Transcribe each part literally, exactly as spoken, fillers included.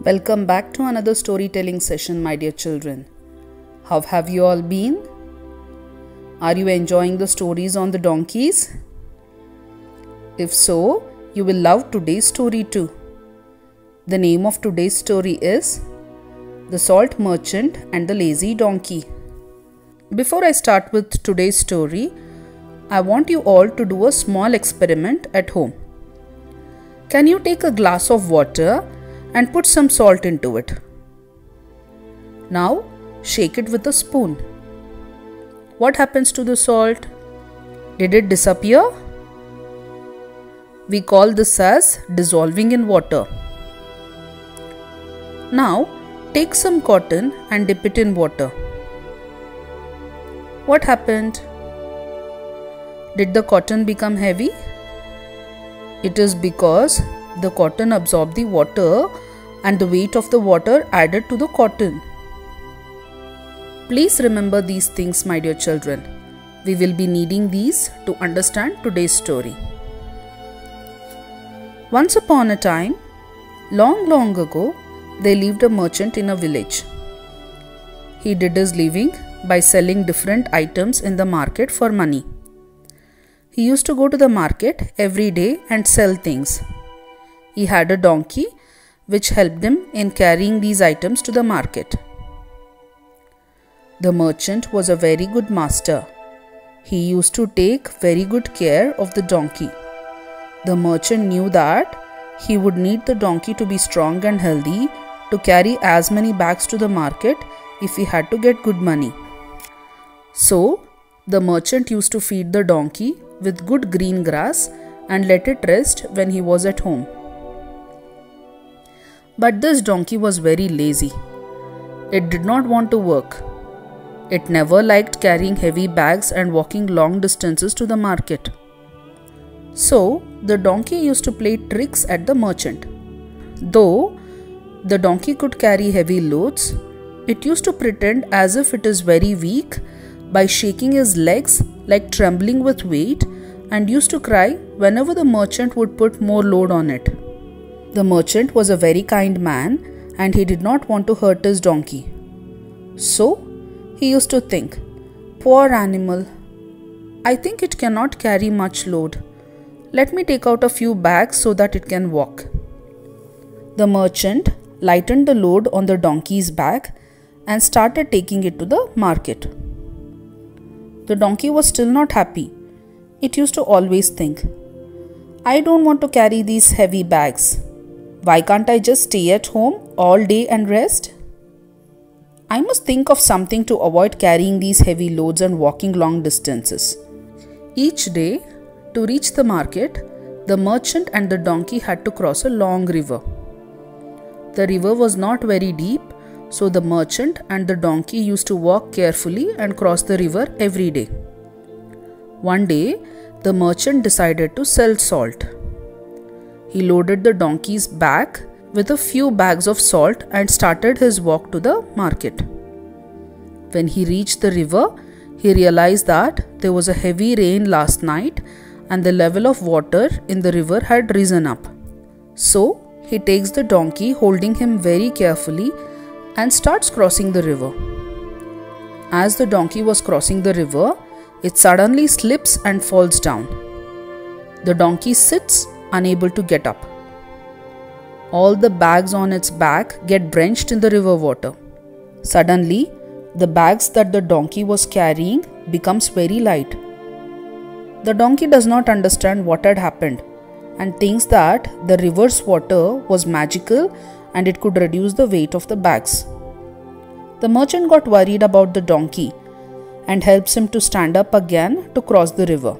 Welcome back to another storytelling session, my dear children. How have you all been? Are you enjoying the stories on the donkeys? If so, you will love today's story too. The name of today's story is The Salt Merchant and the Lazy Donkey. Before I start with today's story, I want you all to do a small experiment at home. Can you take a glass of water and put some salt into it? Now shake it with a spoon. What happens to the salt? Did it disappear? We call this as dissolving in water. Now take some cotton and dip it in water. What happened? Did the cotton become heavy? It is because the cotton absorbed the water and the weight of the water added to the cotton. Please remember these things, my dear children. We will be needing these to understand today's story. Once upon a time, long long ago, there lived a merchant in a village. He did his living by selling different items in the market for money. He used to go to the market every day and sell things. He had a donkey which helped him in carrying these items to the market. The merchant was a very good master. He used to take very good care of the donkey. The merchant knew that he would need the donkey to be strong and healthy to carry as many bags to the market if he had to get good money. So, the merchant used to feed the donkey with good green grass and let it rest when he was at home. But this donkey was very lazy. It did not want to work. It never liked carrying heavy bags and walking long distances to the market. So, the donkey used to play tricks at the merchant. Though the donkey could carry heavy loads, it used to pretend as if it is very weak by shaking his legs like trembling with weight, and used to cry whenever the merchant would put more load on it. The merchant was a very kind man and he did not want to hurt his donkey. So, he used to think, "Poor animal, I think it cannot carry much load. Let me take out a few bags so that it can walk." The merchant lightened the load on the donkey's back and started taking it to the market. The donkey was still not happy. It used to always think, "I don't want to carry these heavy bags. Why can't I just stay at home all day and rest? I must think of something to avoid carrying these heavy loads and walking long distances." Each day, to reach the market, the merchant and the donkey had to cross a long river. The river was not very deep, so the merchant and the donkey used to walk carefully and cross the river every day. One day, the merchant decided to sell salt. He loaded the donkey's back with a few bags of salt and started his walk to the market. When he reached the river, he realized that there was a heavy rain last night and the level of water in the river had risen up. So, he takes the donkey, holding him very carefully, and starts crossing the river. As the donkey was crossing the river, it suddenly slips and falls down. The donkey sits, unable to get up. All the bags on its back get drenched in the river water. Suddenly, the bags that the donkey was carrying becomes very light. The donkey does not understand what had happened and thinks that the river's water was magical and it could reduce the weight of the bags. The merchant got worried about the donkey and helps him to stand up again to cross the river.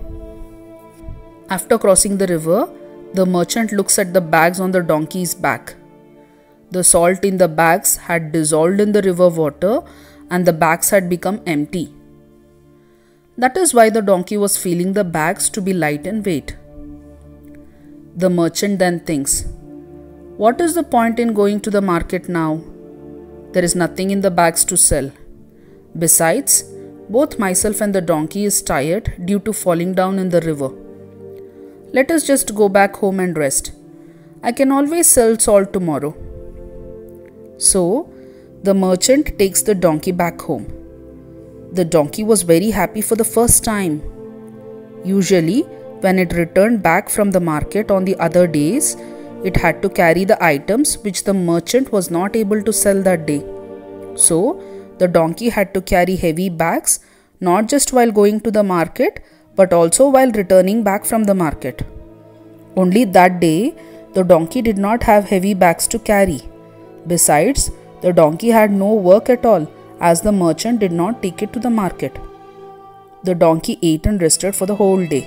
After crossing the river, the merchant looks at the bags on the donkey's back. The salt in the bags had dissolved in the river water and the bags had become empty. That is why the donkey was feeling the bags to be light in weight. The merchant then thinks, "What is the point in going to the market now? There is nothing in the bags to sell. Besides, both myself and the donkey is tired due to falling down in the river. Let us just go back home and rest. I can always sell salt tomorrow." So, the merchant takes the donkey back home. The donkey was very happy for the first time. Usually, when it returned back from the market on the other days, it had to carry the items which the merchant was not able to sell that day. So, the donkey had to carry heavy bags not just while going to the market but also while returning back from the market. Only that day, the donkey did not have heavy bags to carry. Besides, the donkey had no work at all as the merchant did not take it to the market. The donkey ate and rested for the whole day.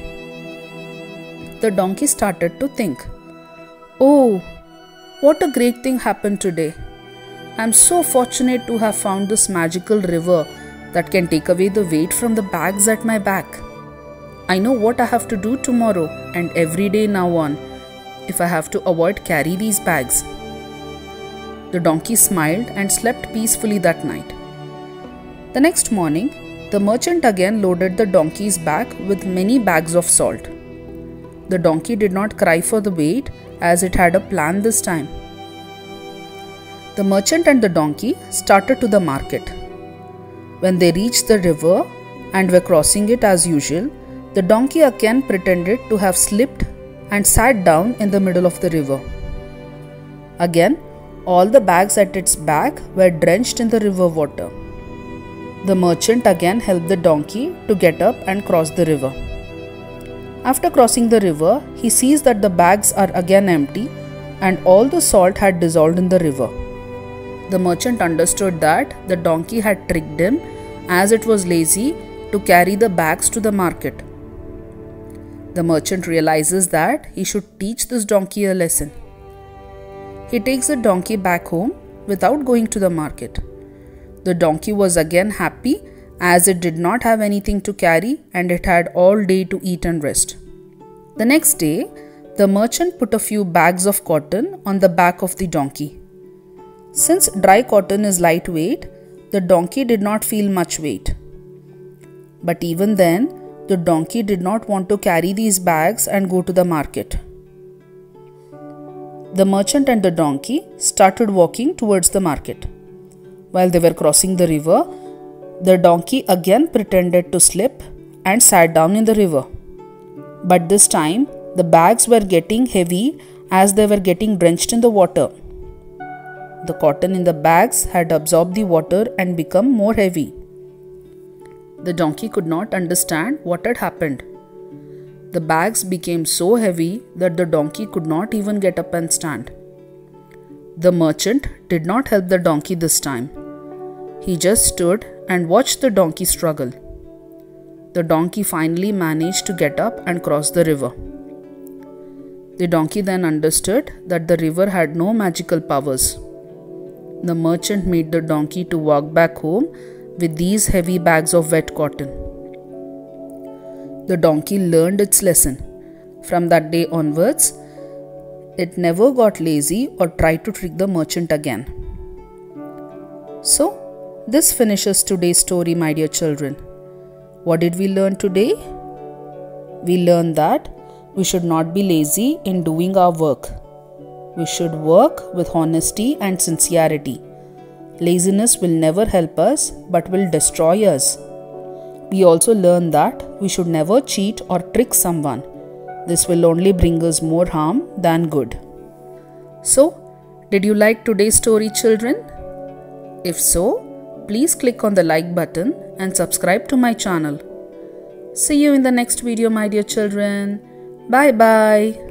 The donkey started to think, "Oh, what a great thing happened today. I am so fortunate to have found this magical river that can take away the weight from the bags at my back. I know what I have to do tomorrow and every day now on if I have to avoid carry these bags." The donkey smiled and slept peacefully that night. The next morning, the merchant again loaded the donkey's back with many bags of salt. The donkey did not cry for the weight as it had a plan this time. The merchant and the donkey started to the market. When they reached the river and were crossing it as usual, the donkey again pretended to have slipped and sat down in the middle of the river. Again, all the bags at its back were drenched in the river water. The merchant again helped the donkey to get up and cross the river. After crossing the river, he sees that the bags are again empty and all the salt had dissolved in the river. The merchant understood that the donkey had tricked him as it was lazy to carry the bags to the market. The merchant realizes that he should teach this donkey a lesson. He takes the donkey back home without going to the market. The donkey was again happy as it did not have anything to carry and it had all day to eat and rest. The next day, the merchant put a few bags of cotton on the back of the donkey. Since dry cotton is lightweight, the donkey did not feel much weight. But even then, the donkey did not want to carry these bags and go to the market. The merchant and the donkey started walking towards the market. While they were crossing the river, the donkey again pretended to slip and sat down in the river. But this time, the bags were getting heavy as they were getting drenched in the water. The cotton in the bags had absorbed the water and become more heavy. The donkey could not understand what had happened. The bags became so heavy that the donkey could not even get up and stand. The merchant did not help the donkey this time. He just stood and watched the donkey struggle. The donkey finally managed to get up and cross the river. The donkey then understood that the river had no magical powers. The merchant made the donkey to walk back home with these heavy bags of wet cotton. The donkey learned its lesson. From that day onwards, it never got lazy or tried to trick the merchant again. So, this finishes today's story, my dear children. What did we learn today? We learned that we should not be lazy in doing our work. We should work with honesty and sincerity. Laziness will never help us but will destroy us. We also learned that we should never cheat or trick someone. This will only bring us more harm than good. So, did you like today's story, children? If so, please click on the like button and subscribe to my channel. See you in the next video, my dear children. Bye bye.